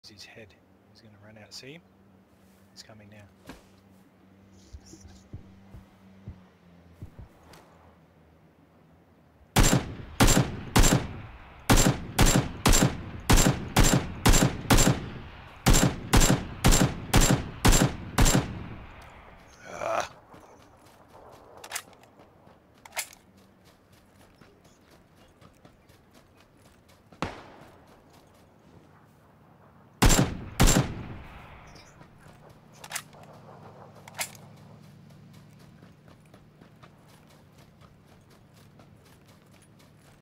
his head. He's going to run out. See him? He's coming now.